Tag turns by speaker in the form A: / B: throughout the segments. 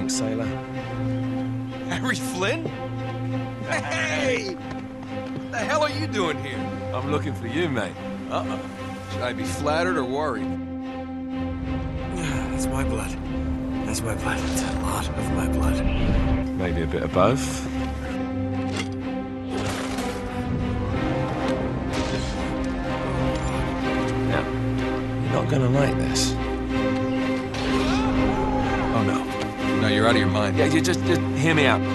A: young sailor.
B: Harry Flynn? Hey! What the hell are you doing here?
A: I'm looking for you, mate.
B: Uh-oh. Should I be flattered or worried?
A: That's my blood. That's my blood. It's a lot of my blood. Maybe a bit of both. Now, you're not gonna like this. Oh no.
B: No, you're out of your mind.
A: Yeah, you just hear me out.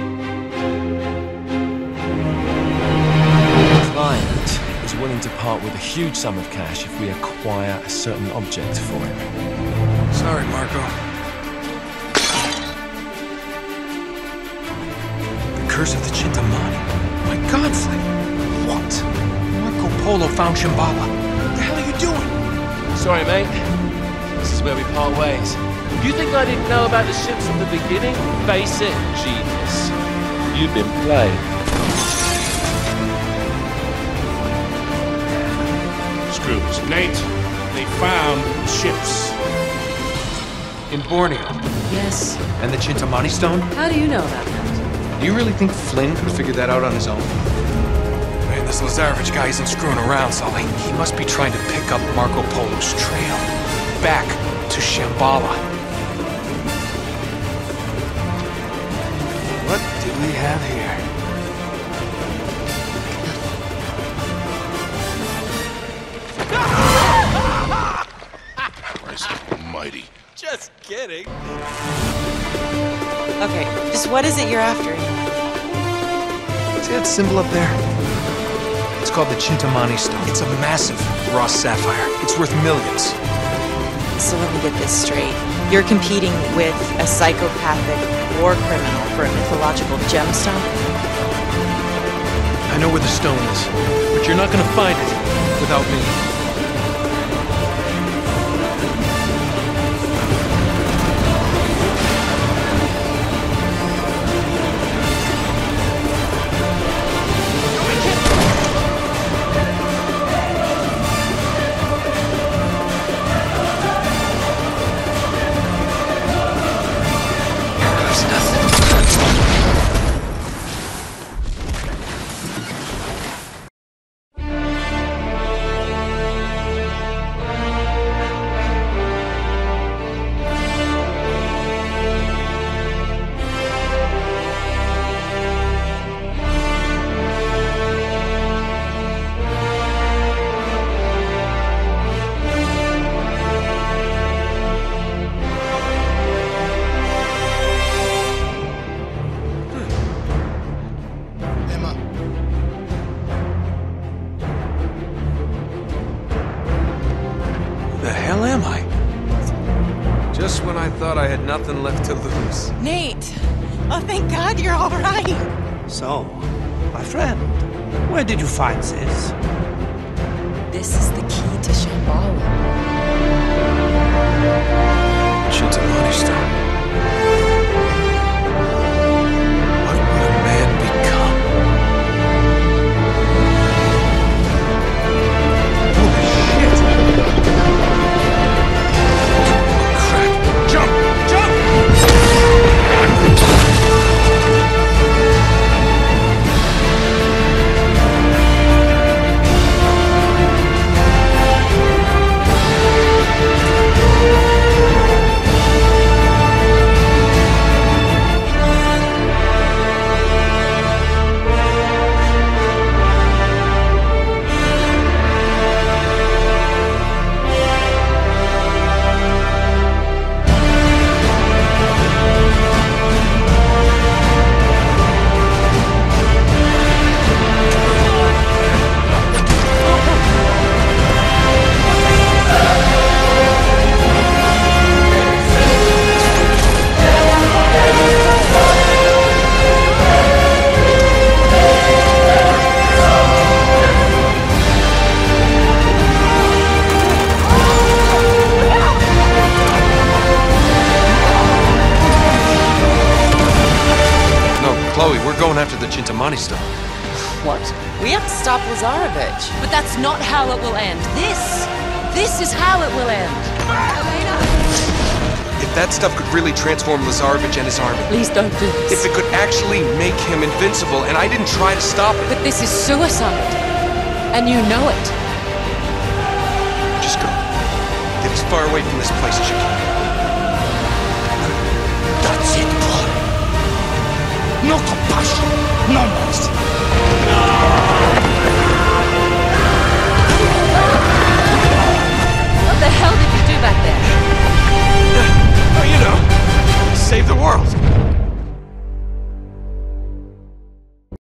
A: A client is willing to part with a huge sum of cash if we acquire a certain object for him.
B: Sorry, Marco.
C: The curse of the Chintamani. My God, Flynn. What? Marco Polo found Shambala. What the hell are you doing?
A: Sorry, mate. This is where we part ways. You think I didn't know about the ships from the beginning? Face it, genius. You've been played.
D: Screws. Nate, they found ships.
C: In Borneo.
E: Yes.
C: And the Chintamani stone?
E: How do you know about that?
C: Do you really think Flynn could figure that out on his own? Man, this Lazarevich guy isn't screwing around, Sully. He must be trying to pick up Marco Polo's trail. Back to Shambala.
A: What do we have here?
D: Christ almighty.
B: Just kidding.
F: Okay, just what is it you're after?
C: See that symbol up there? It's called the Chintamani stone. It's a massive raw sapphire. It's worth millions.
F: So let me get this straight. You're competing with a psychopathic war criminal for a mythological gemstone?
C: I know where the stone is, but you're not gonna find it without me.
B: Just when I thought I had nothing left to lose.
F: Nate! Oh, thank God you're all right!
G: So, my friend, where did you find this?
F: This is the key to Shambala.
C: Chintamani stone. What would a man become? Holy shit! Crap! Jump! Jump! After the Chintamani stone.
F: What? We have to stop Lazarevich.
E: But that's not how it will end. This is how it will end.
C: It That stuff could really transform Lazarevich and his army.
E: Please don't do
C: If
E: this.
C: it could actually make him invincible, and I didn't try to stop it.
E: But this is suicide. And you know it.
C: Just go. Get as far away from this place as you can.
G: That's it, boy. No compassion, no mercy.